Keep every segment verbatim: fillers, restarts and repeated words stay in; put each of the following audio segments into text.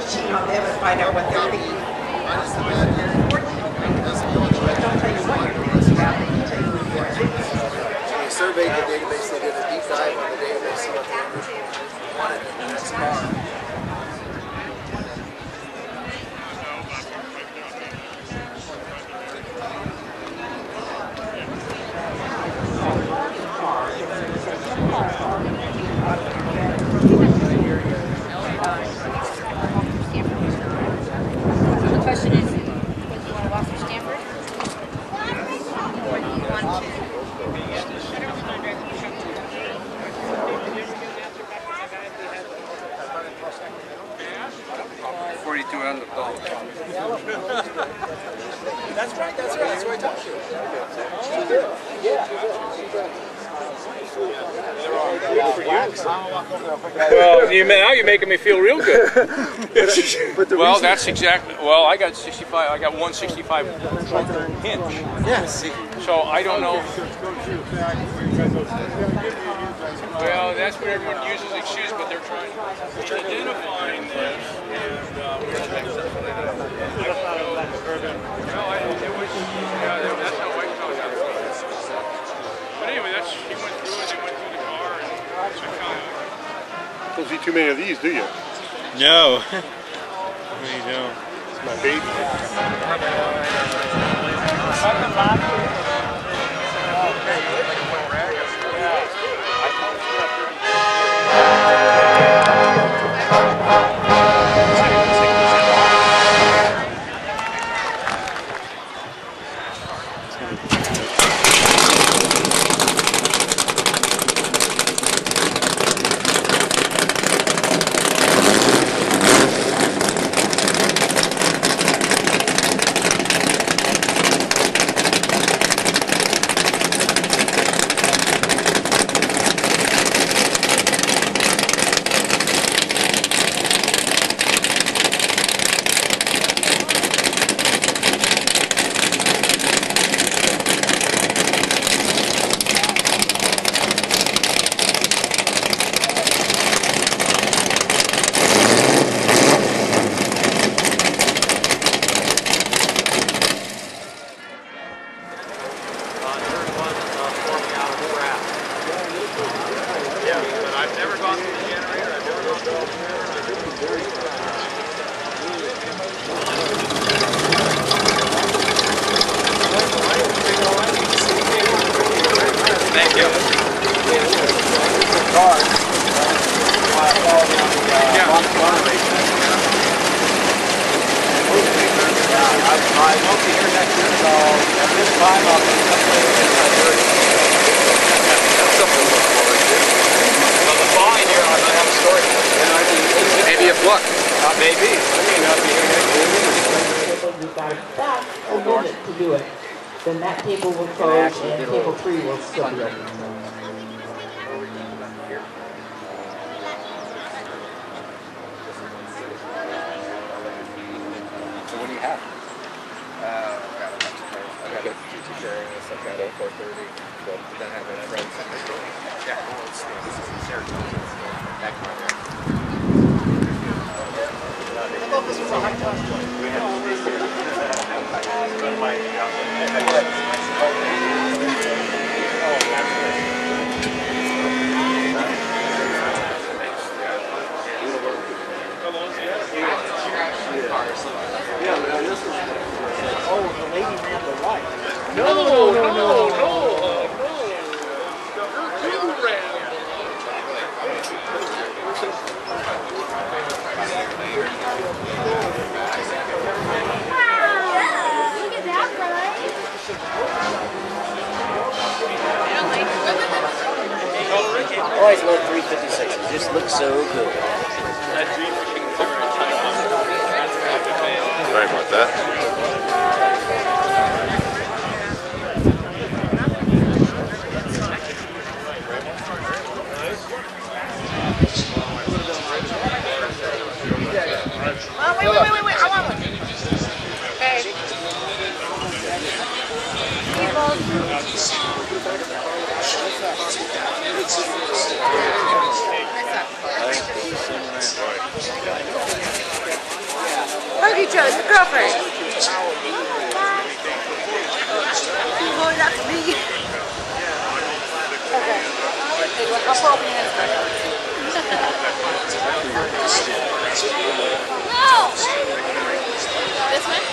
cheat on them and find out what they're thinking. Don't tell you what you're thinking about, they can tell you what you are thinking. They surveyed the database, they did a deep dive on the database, see what they wanted in the next car. The question is, whether you want to walk through Stanford, or do you want to... forty-two hundred dollars. That's right, that's right, that's what I talked to you. Yeah. Well, you, now you're making me feel real good. Well, that's exactly. Well, I got sixty-five. I got one sixty-five hinge. Yes. So I don't know. Well, that's what everyone uses as excuse, but they're trying. They're identifying this, and uh, we're not successful. I don't know. No, I, it was. Yeah, that's how White House got it. But anyway, that's he went through and they went through the car and I kind of. Don't see too many of these, do you? No. No, you don't. It's my baby. I've never gone through the generator. I've never gone through the Thank you. I won't be here next year, so at this time I'll be something to look forward to. Well, the following year I might have a story. Maybe a book. Uh, maybe. I mean, I'll be here next year. You've got a limit to do it. Then that table will close and table three will still be open. So what do you have? Uh, I've got a bunch of cars. I've got a G T S R I've got a four thirty, but then I have a red second. Yeah, well, it's, this is in Saratoga. Back in my there. I thought this was a high class joint. We have Yeah, but this is. Oh, the lady ran the white. No, no, no, no, no. Her too ran. Look at that guy. Always love three fifty-six. It just looks so good. Sorry about that. Oh, wait, wait, wait, wait, wait. I want one. Hey. What's up? Joe, it's your girlfriend. Oh, that's me. Okay. Hey, look, I'll pull up your hands first. No! This one?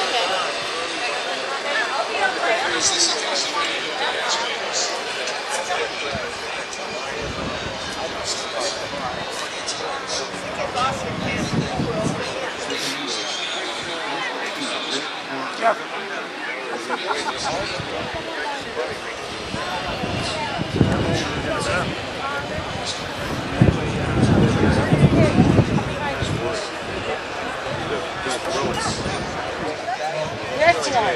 Yeah. Next one.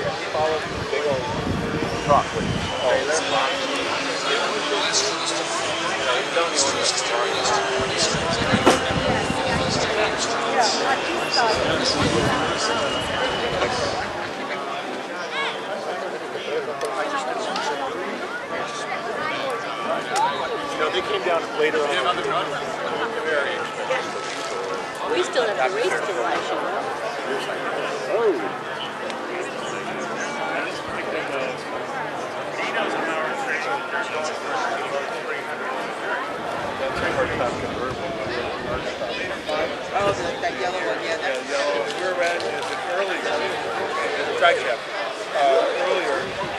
You know, they came down later on. We still have the race to watch. Oh. Oh, like that yellow one, yeah. That yellow. We're at is an early track chap. Uh, earlier.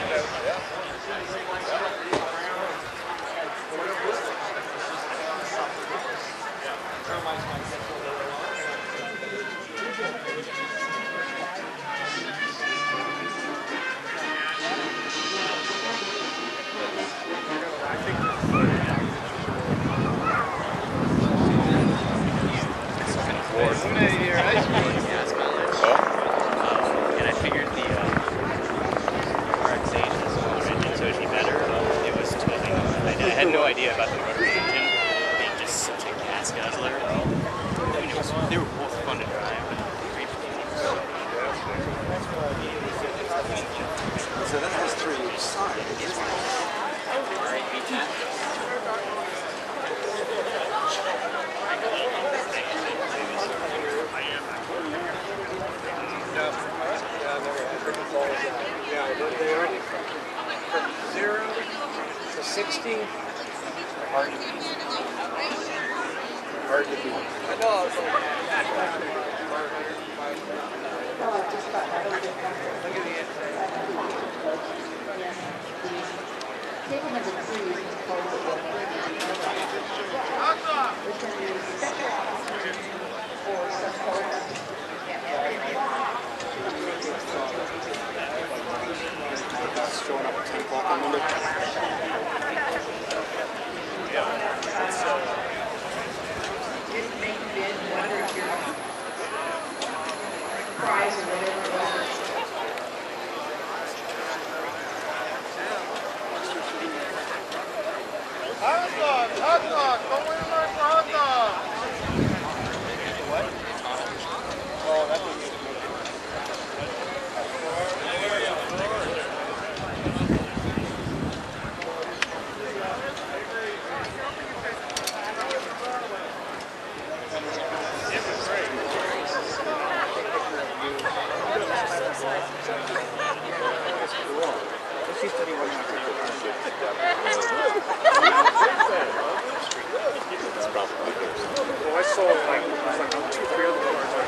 And I figured the uh, correct stage was so it'd be better. It was totally. I, I had no idea about the rotary engine being just such a gas guzzler. I mean, it was, they were both fun to drive, but great performance. So that has three each side. Alright, beat that. Yeah, they are from zero to sixty. Hard to beat. Hard to beat. I know. Table number three is proposed for for some Showing up at ten o'clock on Monday. Yeah. That's, uh, prize or whatever it was. Hot dog, hot dog, go in line for hot dog. what? Oh, that would be This used to be one of my favorite cars. Well, I saw like, it was like two, three other cars like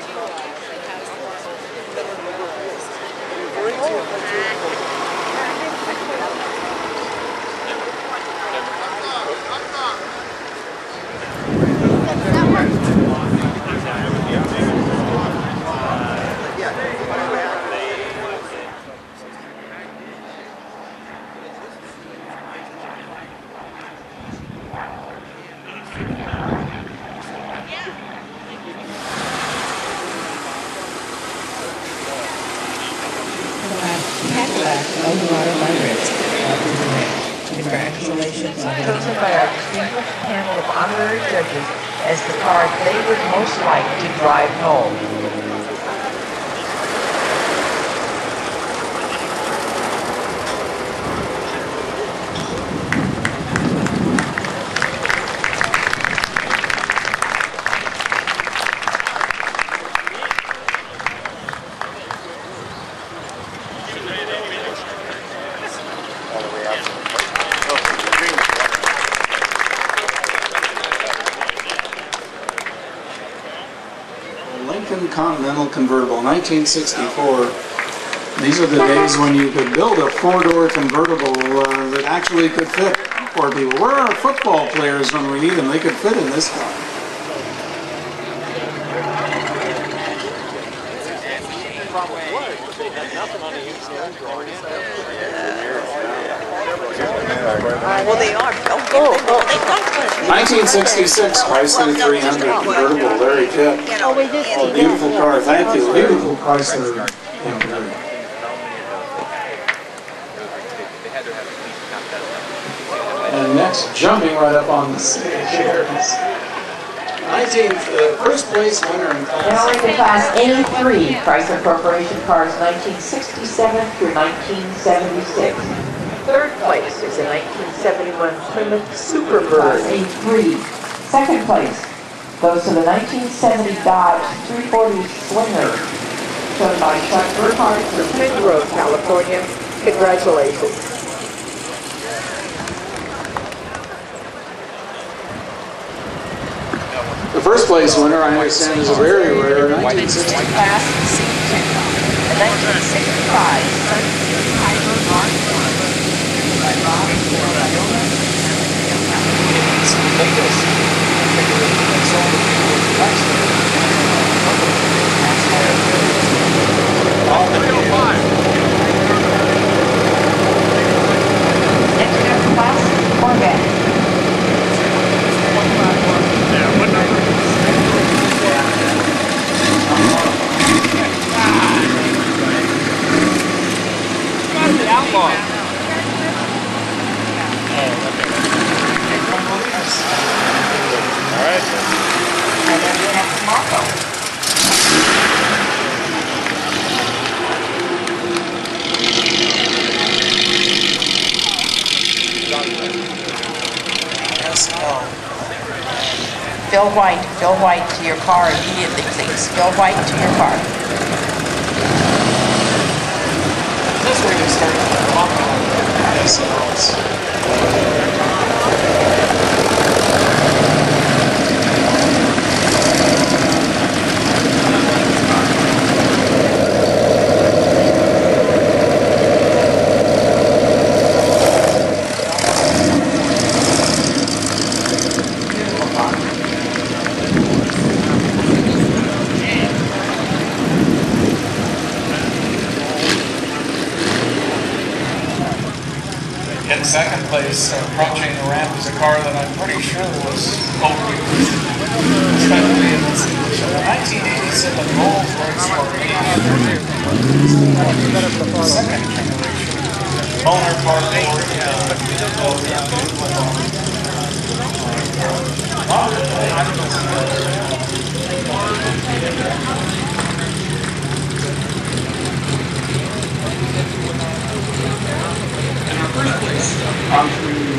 Congratulations, chosen by our distinguished panel of honorary judges as the car they would most like to drive home. Lincoln Continental convertible, nineteen sixty-four. These are the days when you could build a four-door convertible uh, that actually could fit four people. Where are our football players when we need them? They could fit in this car. Well, they are. Oh, oh, oh. nineteen sixty-six Chrysler three hundred convertible, Larry Pitt. Oh, we just see Beautiful car, thank you. Beautiful Chrysler. And next, jumping right up on the stage here is nineteenth, uh, first place winner in class. Now in the class A three, Chrysler Corporation cars nineteen sixty-seven through nineteen seventy-six. Third place is a nineteen seventy-one Plymouth Superbird A three. Second place goes to the nineteen seventy Dodge three forty Slinger, shown by Chuck Burkhardt from Pig Grove, California. Congratulations. The first place winner, I understand, is a very rare nineteen sixty. Class C two. A nineteen sixty-five Sunbeam Hybrid Mark one by Rob Viola. Next up, class Corvette. Yeah, what number? The outlaw. All right. And then we have Marco. Phil White, Phil White to your car immediately, please. Phil White to your car. That's where you start walking on S Ls. In second place, uh, approaching the ramp, is a car that I'm pretty sure was overused, especially in its the nineteen eighty-seven Rolls-Royce Torpedo. Second generation. Owner part I'm sure you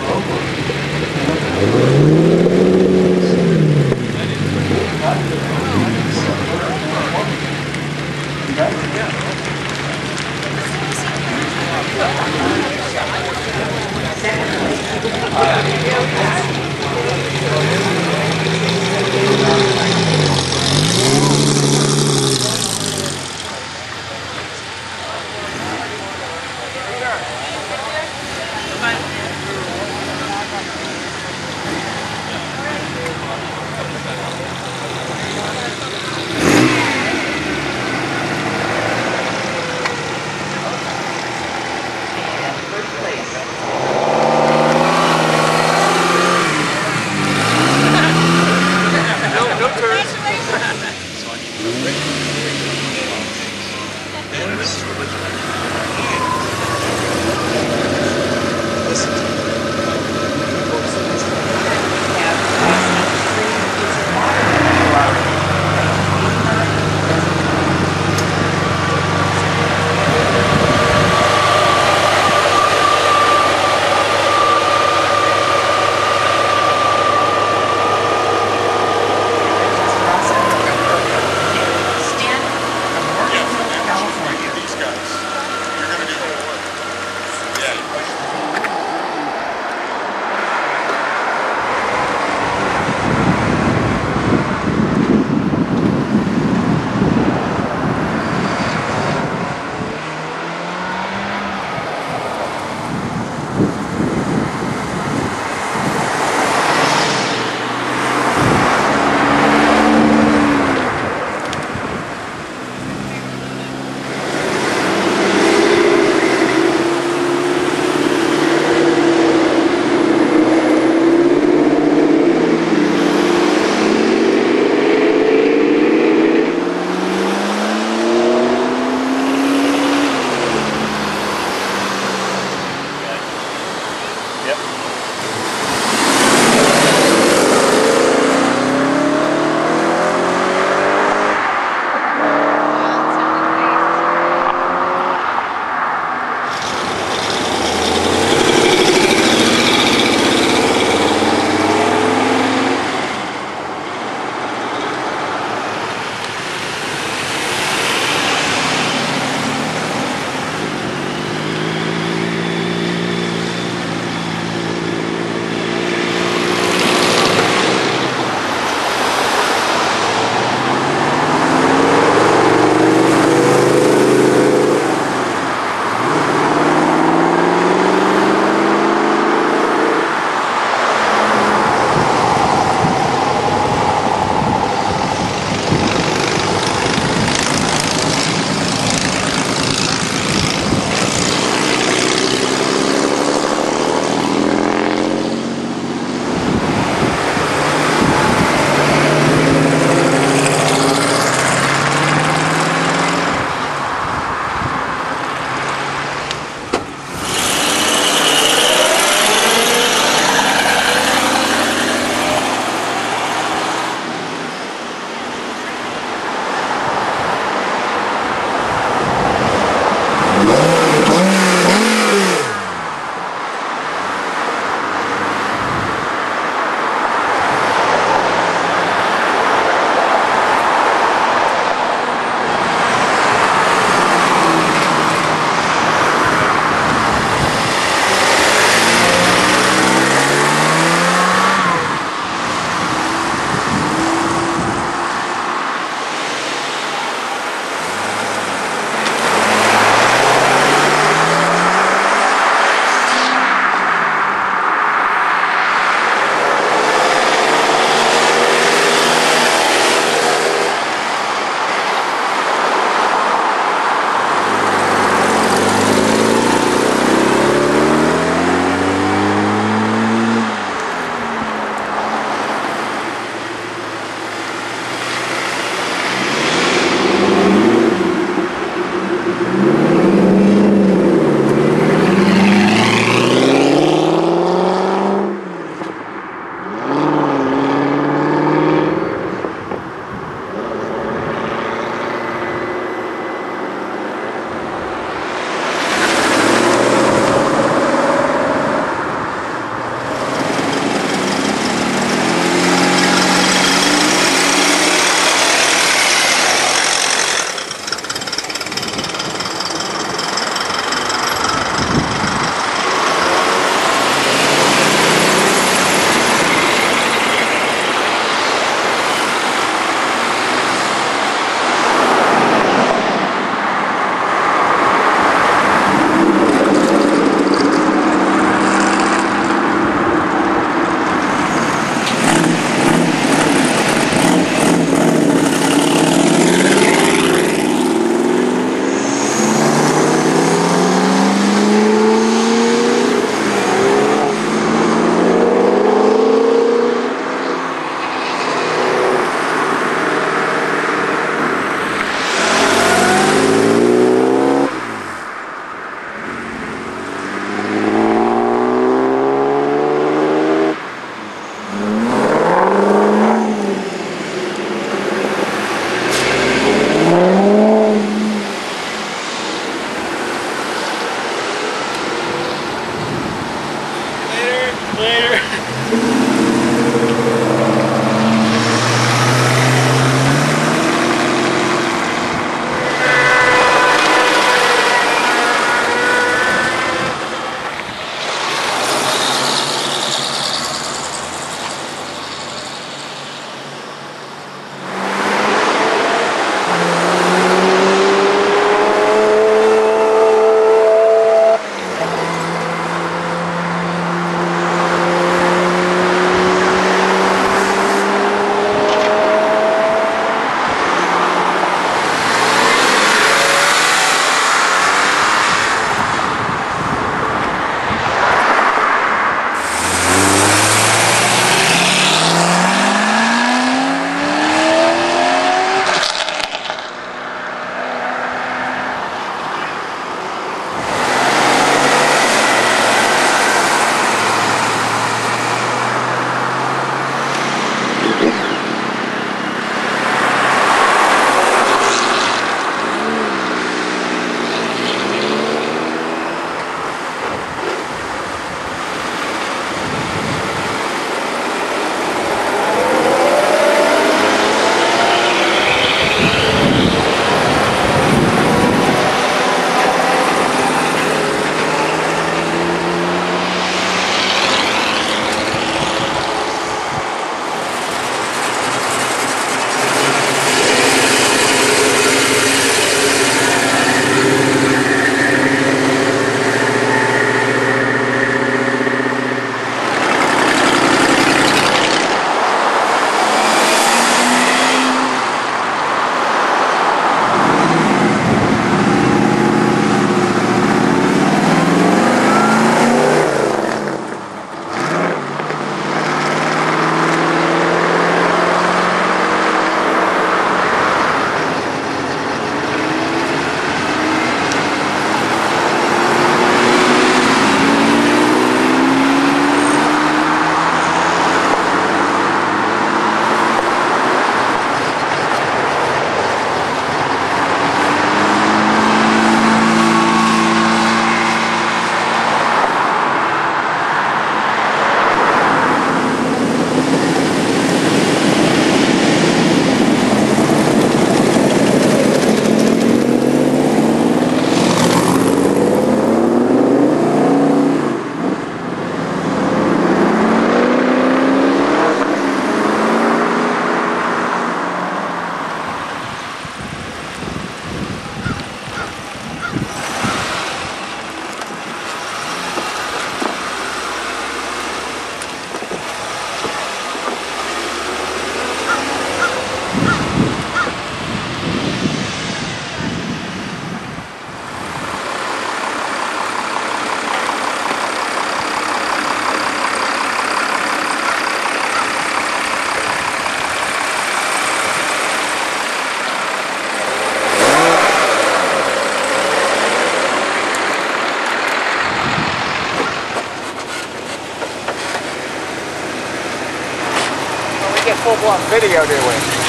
want video, do we?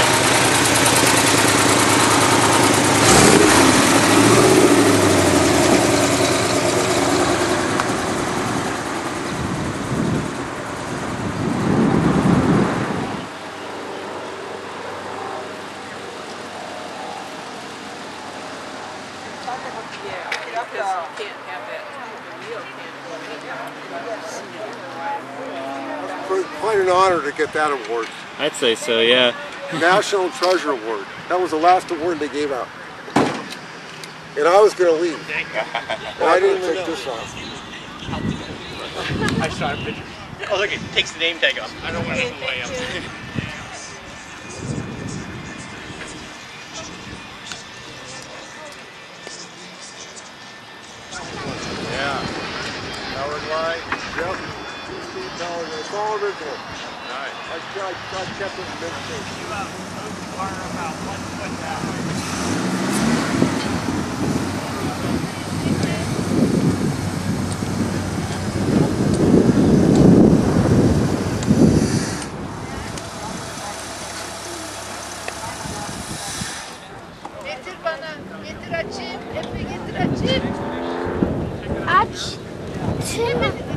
Quite an honor to get that award. I'd say so, yeah. National Treasure Award. That was the last award they gave out. And I was going to leave. And I didn't take this off. I shot a picture. Oh, look, it takes the name tag off. I don't want to lay up. Yeah. Powered line. Yep. fifteen dollars. It's all original. Nice. I, I, I kept it in mid-shape. You uh, are about one foot down. Getir bana. Getir açayım. Efe getir açayım. Aç. Tüm